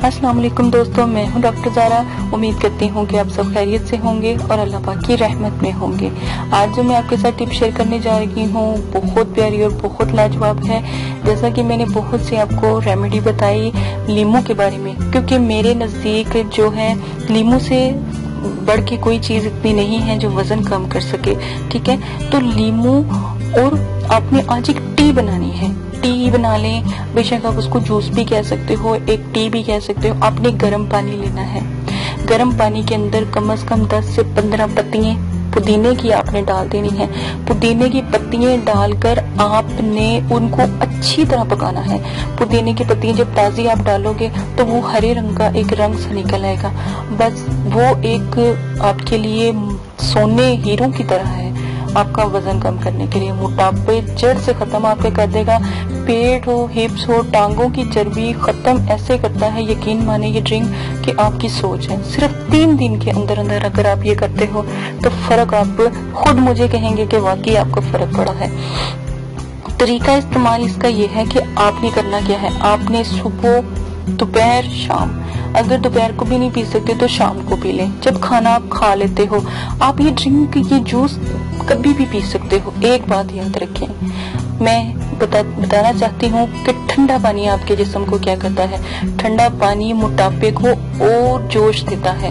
अस्सलाम वालेकुम दोस्तों, मैं हूं डॉक्टर ज़ारा। उम्मीद करती हूं कि आप सब खैरियत से होंगे और अल्लाह पाक की रहमत में होंगे। आज जो मैं आपके साथ टिप शेयर करने जा रही हूं बहुत प्यारी और बहुत लाजवाब है। जैसा कि मैंने बहुत सी आपको रेमेडी बताई लीमू के बारे में, क्योंकि मेरे नज़दीक जो है लीमू से बढ़ के कोई चीज़ इतनी नहीं है जो वज़न कम कर सके। ठीक है, तो लीमू और आपने आज एक टी बनानी है। टी बना लें, बेशक आप उसको जूस भी कह सकते हो, एक टी भी कह सकते हो। आपने गर्म पानी लेना है। गर्म पानी के अंदर कम से कम 10 से 15 पत्तियां पुदीने की आपने डाल देनी है। पुदीने की पत्तियां डालकर आपने उनको अच्छी तरह पकाना है। पुदीने की पत्तियां जब ताज़ी आप डालोगे तो वो हरे रंग का एक रंग सा निकल आएगा। बस वो एक आपके लिए सोने हीरो की तरह है। आपका वजन कम करने के लिए, मोटापे जड़ से खत्म आपके कर देगा। पेट हो, हिप्स हो, टांगों की चर्बी खत्म ऐसे करता है। यकीन माने ये ड्रिंक कि आपकी सोच है। सिर्फ 3 दिन के अंदर अंदर अगर आप ये करते हो तो फर्क आप खुद मुझे कहेंगे कि वाकई आपको फर्क पड़ा है। तरीका इस्तेमाल इसका ये है कि आपने करना क्या है, आपने सुबह, दोपहर, शाम, अगर दोपहर को भी नहीं पी सकते तो शाम को पी लें। जब खाना आप खा लेते हो आप ये ड्रिंक, ये जूस कभी भी पी सकते हो। एक बात याद रखें, मैं बताना चाहती हूँ कि ठंडा पानी आपके जिस्म को क्या करता है। ठंडा पानी मोटापे को और जोश देता है।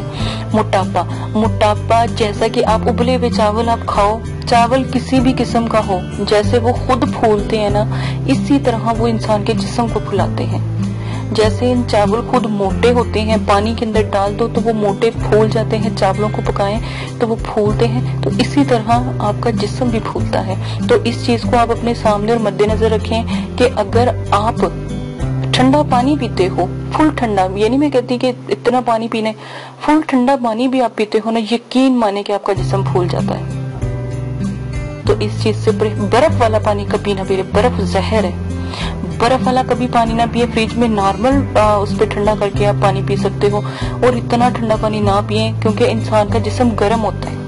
मोटापा जैसा कि आप उबले हुए चावल आप खाओ, चावल किसी भी किस्म का हो, जैसे वो खुद फूलते हैं ना, इसी तरह वो इंसान के जिस्म को फुलाते हैं। जैसे इन चावल खुद मोटे होते हैं, पानी के अंदर डाल दो तो वो मोटे फूल जाते हैं। चावलों को पकाएं तो वो फूलते हैं, तो इसी तरह आपका जिस्म भी फूलता है। तो इस चीज को आप अपने सामने और मद्देनजर रखें कि अगर आप ठंडा पानी पीते हो, फुल ठंडा, ये नहीं मैं कहती कि इतना पानी पीने, फुल ठंडा पानी भी आप पीते हो ना, यकीन माने कि आपका जिस्म फूल जाता है। तो इस चीज से बर्फ वाला पानी कभी ना पिए, बर्फ जहर है। बर्फ वाला कभी पानी ना पिए। फ्रिज में नॉर्मल उस पर ठंडा करके आप पानी पी सकते हो, और इतना ठंडा पानी ना पिए क्योंकि इंसान का जिस्म गर्म होता है।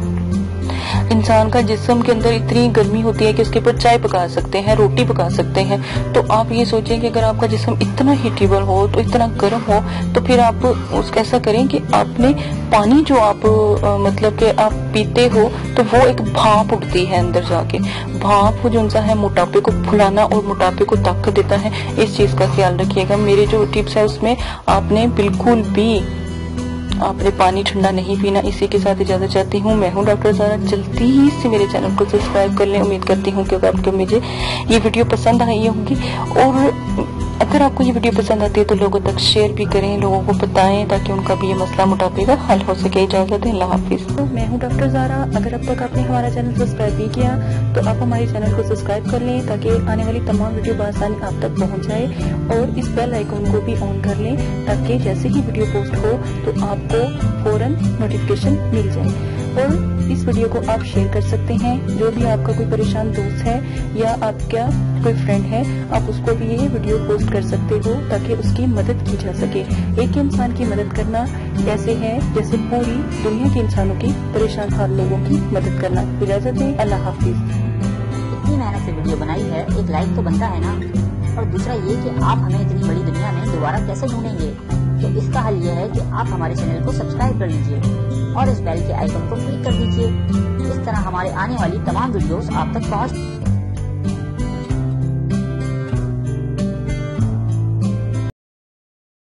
इंसान का जिस्म के अंदर इतनी गर्मी होती है कि उसके ऊपर चाय पका सकते हैं, रोटी पका सकते हैं। तो आप ये सोचें कि अगर आपका जिस्म इतना हीटेबल हो, तो इतना गर्म हो, तो फिर आप उसका ऐसा करें कि आपने पानी जो आप मतलब कि आप पीते हो तो वो एक भाप उठती है अंदर जाके। भाप जो सा है मोटापे को फुलाना और मोटापे को ताकत देता है। इस चीज का ख्याल रखिएगा। मेरे जो टिप्स है उसमें आपने बिल्कुल भी आपने पानी ठंडा नहीं पीना। इसी के साथ इजाजत चाहती हूँ। मैं हूँ डॉक्टर ज़ारा। जल्दी ही से मेरे चैनल को सब्सक्राइब कर लें। उम्मीद करती हूँ कि आपको मुझे ये वीडियो पसंद आई होगी, और अगर आपको ये वीडियो पसंद आती है तो लोगों तक शेयर भी करें, लोगों को बताएं, ताकि उनका भी ये मसला मोटापे का हल हो सके। इजाजत है, अल्लाह हाफिज। तो मैं हूँ डॉक्टर ज़ारा। अगर अब तक आपने हमारा चैनल सब्सक्राइब नहीं किया तो आप हमारे चैनल को सब्सक्राइब कर लें, ताकि आने वाली तमाम वीडियो बआसानी आप तक पहुँच जाए। और इस बेल आइकन को भी ऑन कर लें, ताकि जैसे ही वीडियो पोस्ट हो तो आपको फौरन नोटिफिकेशन मिल जाए। और इस वीडियो को आप शेयर कर सकते हैं। जो भी आपका कोई परेशान दोस्त है या आपका कोई फ्रेंड है, आप उसको भी ये वीडियो पोस्ट कर सकते हो, ताकि उसकी मदद की जा सके। एक इंसान की मदद करना ऐसे है जैसे पूरी दुनिया के इंसानों की परेशान हाल लोगों की मदद करना। इजाजत है, अल्लाह हाफिज। इतनी मेहनत से वीडियो बनाई है, एक लाइक तो बनता है ना। और दूसरा ये कि आप हमें इतनी बड़ी दुनिया में दोबारा कैसे ढूंढेंगे, तो इसका हल ये है कि आप हमारे चैनल को सब्सक्राइब कर लीजिए और इस बेल के आइकन को क्लिक कर दीजिए। इस तरह हमारे आने वाली तमाम वीडियोस आप तक पहुंच